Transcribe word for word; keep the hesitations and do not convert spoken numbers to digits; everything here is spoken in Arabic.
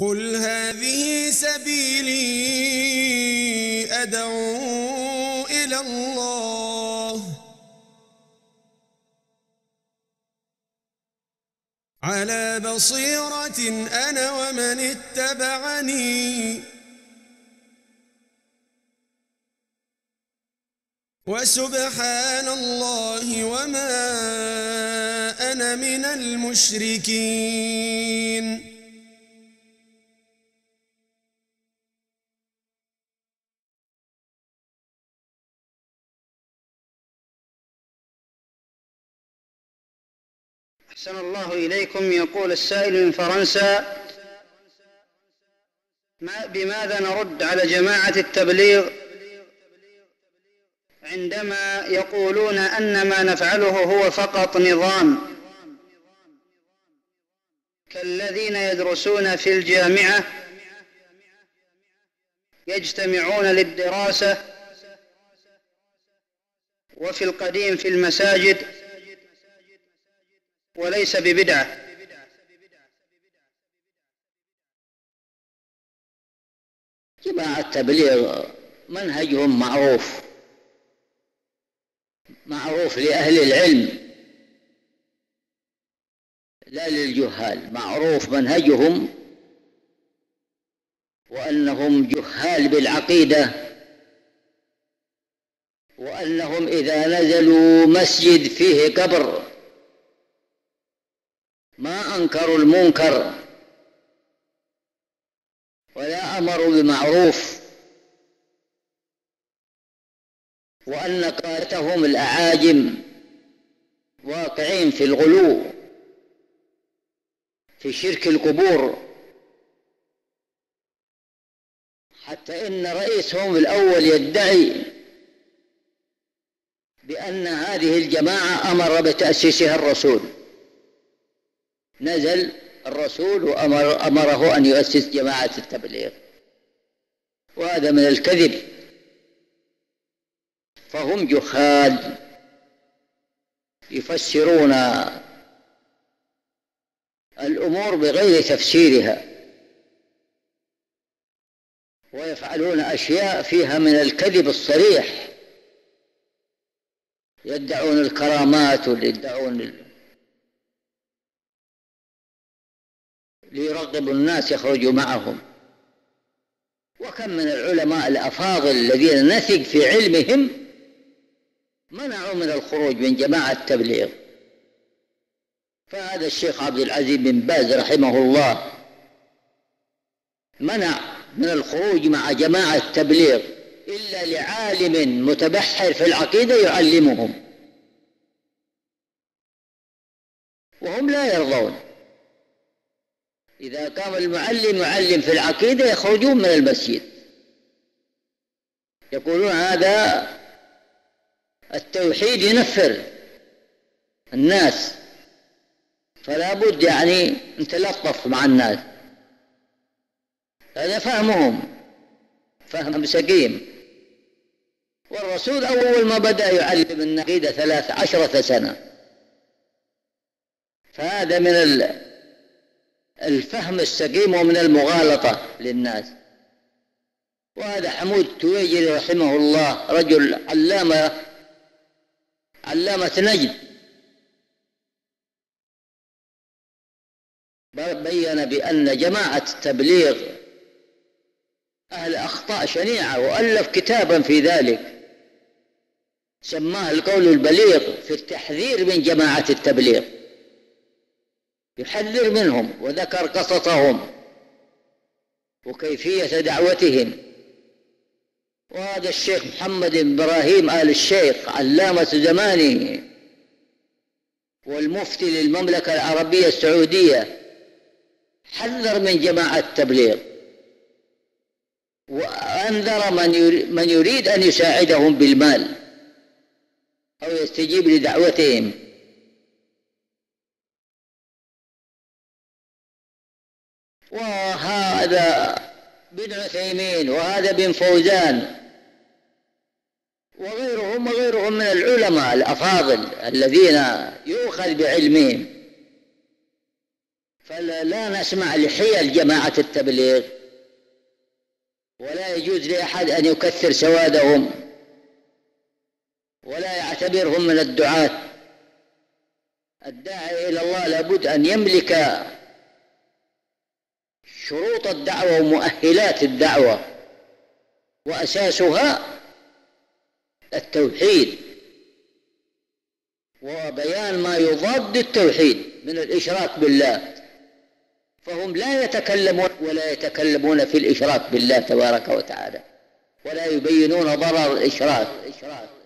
قل هذه سبيلي أدعو إلى الله على بصيرة أنا ومن اتبعني وسبحان الله وما أنا من المشركين. أحسن الله إليكم. يقول السائل من فرنسا: ما بماذا نرد على جماعة التبليغ عندما يقولون أن ما نفعله هو فقط نظام، كالذين يدرسون في الجامعة يجتمعون للدراسة وفي القديم في المساجد وليس ببدعة؟ جماعة التبليغ منهجهم معروف معروف لأهل العلم لا للجهال، معروف منهجهم وأنهم جهال بالعقيدة، وأنهم إذا نزلوا مسجد فيه قبر ما أنكروا المنكر ولا أمروا بمعروف، وأن قادتهم الأعاجم واقعين في الغلو في شرك القبور، حتى إن رئيسهم الأول يدعي بأن هذه الجماعة أمر بتأسيسها الرسول، نزل الرسول وأمر أمره أن يؤسس جماعة التبليغ، وهذا من الكذب. فهم جهال يفسرون الأمور بغير تفسيرها، ويفعلون أشياء فيها من الكذب الصريح، يدعون الكرامات ويدعون ليرغبوا الناس يخرجوا معهم. وكم من العلماء الأفاضل الذين نثق في علمهم منعوا من الخروج من جماعة التبليغ. فهذا الشيخ عبد العزيز بن باز رحمه الله منع من الخروج مع جماعة التبليغ إلا لعالم متبحر في العقيدة يعلمهم، وهم لا يرضون. إذا كان المعلم يعلم في العقيدة يخرجون من المسجد، يقولون هذا التوحيد ينفر الناس، فلا بد يعني أن تلطف مع الناس. هذا فهمهم فهم سقيم. والرسول أول ما بدأ يعلم العقيدة ثلاث عشرة سنة، فهذا من الفهم السقيم ومن المغالطة للناس. وهذا حمود التويجري رحمه الله رجل علامة علامة نجد، بيّن بأن جماعة التبليغ أهل أخطاء شنيعة، وألف كتابا في ذلك سماه القول البليغ في التحذير من جماعة التبليغ، يحذر منهم وذكر قصصهم وكيفية دعوتهم. وهذا الشيخ محمد بن إبراهيم آل الشيخ علامة زمانه والمفتي للمملكة العربية السعودية حذر من جماعة التبليغ، وأنذر من يريد أن يساعدهم بالمال أو يستجيب لدعوتهم. وهذا بن عثيمين وهذا بن فوزان وغيرهم وغيرهم من العلماء الأفاضل الذين يؤخذ بعلمهم، فلا لا نسمع لحيل جماعة التبليغ، ولا يجوز لأحد أن يكثر سوادهم ولا يعتبرهم من الدعاة. الداعي إلى الله لابد أن يملك شروط الدعوة ومؤهلات الدعوة، وأساسها التوحيد وبيان ما يضاد التوحيد من الإشراك بالله، فهم لا يتكلمون ولا يتكلمون في الإشراك بالله تبارك وتعالى، ولا يبينون ضرر الإشراك.